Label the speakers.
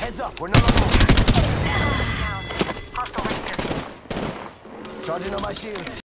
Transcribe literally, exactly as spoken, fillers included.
Speaker 1: Heads up, we're not alone.
Speaker 2: Down. Hostile right here.
Speaker 1: Charging on my shields.